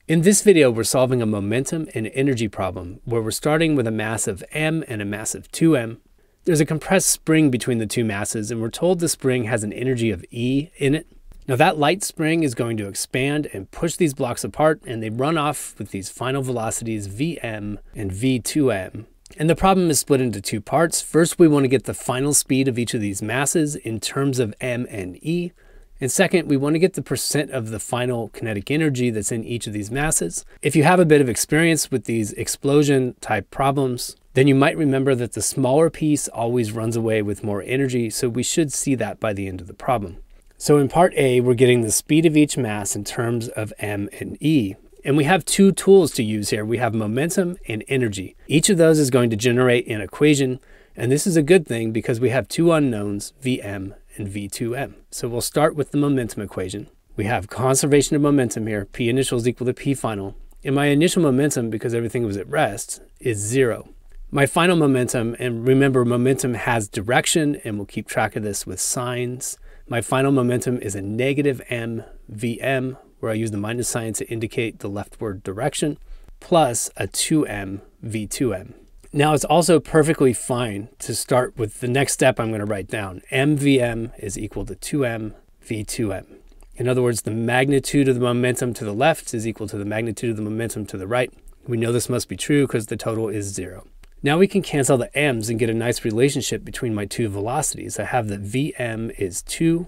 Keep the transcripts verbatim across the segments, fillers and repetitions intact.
In this video, we're solving a momentum and energy problem where we're starting with a mass of m and a mass of two m. There's a compressed spring between the two masses, and we're told the spring has an energy of E in it. Now that light spring is going to expand and push these blocks apart, and they run off with these final velocities Vm and V two m. And the problem is split into two parts. First, we want to get the final speed of each of these masses in terms of m and E. And second, we want to get the percent of the final kinetic energy that's in each of these masses. If you have a bit of experience with these explosion type problems, then you might remember that the smaller piece always runs away with more energy, so we should see that by the end of the problem. So in part A, we're getting the speed of each mass in terms of m and E. And we have two tools to use here. We have momentum and energy. Each of those is going to generate an equation, and this is a good thing because we have two unknowns, Vm and V two m. So we'll start with the momentum equation. We have conservation of momentum here. P initial is equal to P final. And my initial momentum, because everything was at rest, is zero. My final momentum, and remember momentum has direction, and we'll keep track of this with signs. My final momentum is a negative m Vm, where I use the minus sign to indicate the leftward direction, plus a two m V two m. Now it's also perfectly fine to start with the next step I'm going to write down. mvm is equal to two m V two m. In other words, the magnitude of the momentum to the left is equal to the magnitude of the momentum to the right. We know this must be true because the total is zero. Now we can cancel the m's and get a nice relationship between my two velocities. I have that Vm is two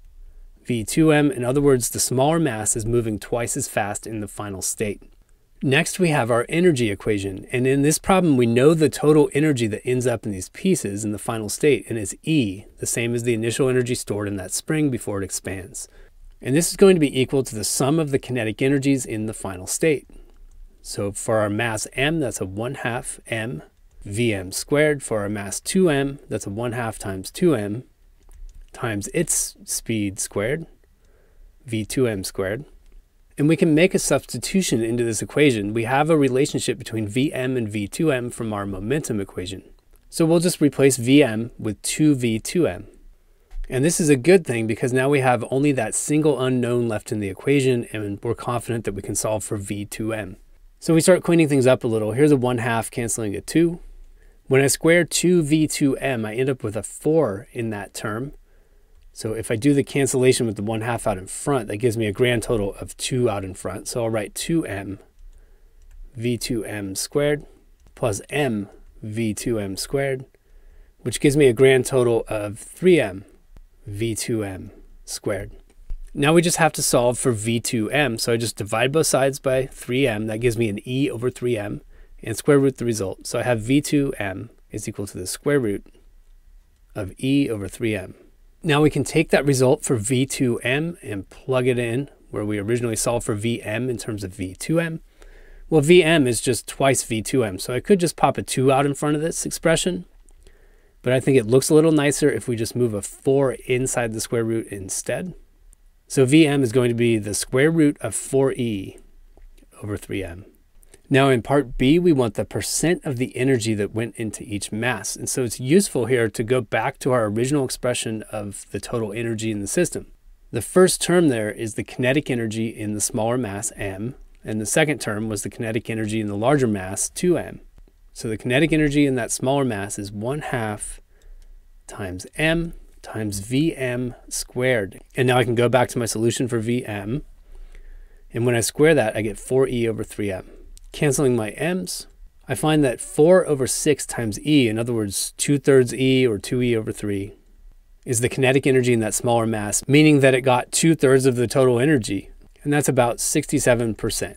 V two m. In other words, the smaller mass is moving twice as fast in the final state. Next, we have our energy equation. And in this problem, we know the total energy that ends up in these pieces in the final state, and it's E, the same as the initial energy stored in that spring before it expands. And this is going to be equal to the sum of the kinetic energies in the final state. So for our mass m, that's a one half m Vm squared. For our mass two m, that's a one half times two m times its speed squared, V two m squared. And we can make a substitution into this equation. We have a relationship between Vm and V two m from our momentum equation. So we'll just replace Vm with two V two m. And this is a good thing because now we have only that single unknown left in the equation, and we're confident that we can solve for V two m. So we start cleaning things up a little. Here's a one half canceling a two. When I square two V two m, I end up with a four in that term. So if I do the cancellation with the one half out in front, that gives me a grand total of two out in front. So I'll write two m V two m squared plus m V two m squared, which gives me a grand total of three m V two m squared. Now we just have to solve for V two m. So I just divide both sides by three m. That gives me an E over three m and square root the result. So I have V two m is equal to the square root of E over three m. Now we can take that result for V two m and plug it in where we originally solved for Vm in terms of V two m. Well, Vm is just twice V two m, so I could just pop a two out in front of this expression, but I think it looks a little nicer if we just move a four inside the square root instead. So Vm is going to be the square root of four e over three m. Now in part B, we want the percent of the energy that went into each mass. And so it's useful here to go back to our original expression of the total energy in the system. The first term there is the kinetic energy in the smaller mass m, and the second term was the kinetic energy in the larger mass two m. So the kinetic energy in that smaller mass is one half times m times Vm squared. And now I can go back to my solution for Vm. And when I square that, I get four e over three m. Canceling my m's, I find that four over six times E, in other words, two thirds E or two e over three, is the kinetic energy in that smaller mass, meaning that it got two thirds of the total energy, and that's about sixty-seven percent.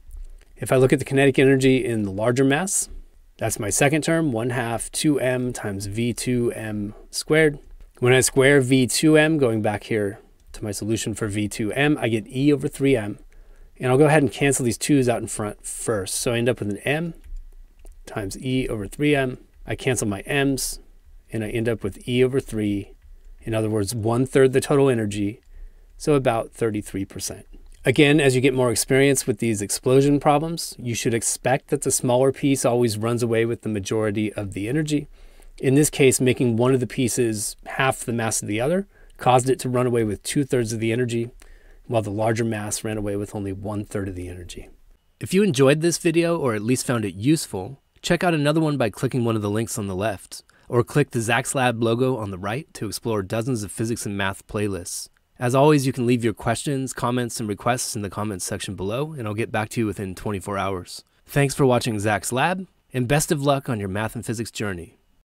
If I look at the kinetic energy in the larger mass, that's my second term, one half two m times V two m squared. When I square V two m, going back here to my solution for V two m, I get E over three m. And I'll go ahead and cancel these twos out in front first. So I end up with an m times E over three m. I cancel my m's, and I end up with E over three. In other words, one third the total energy, so about thirty-three percent. Again, as you get more experience with these explosion problems, you should expect that the smaller piece always runs away with the majority of the energy. In this case, making one of the pieces half the mass of the other caused it to run away with two thirds of the energy, while the larger mass ran away with only one third of the energy. If you enjoyed this video or at least found it useful, check out another one by clicking one of the links on the left, or click the Zach's Lab logo on the right to explore dozens of physics and math playlists. As always, you can leave your questions, comments, and requests in the comments section below, and I'll get back to you within twenty-four hours. Thanks for watching Zach's Lab, and best of luck on your math and physics journey.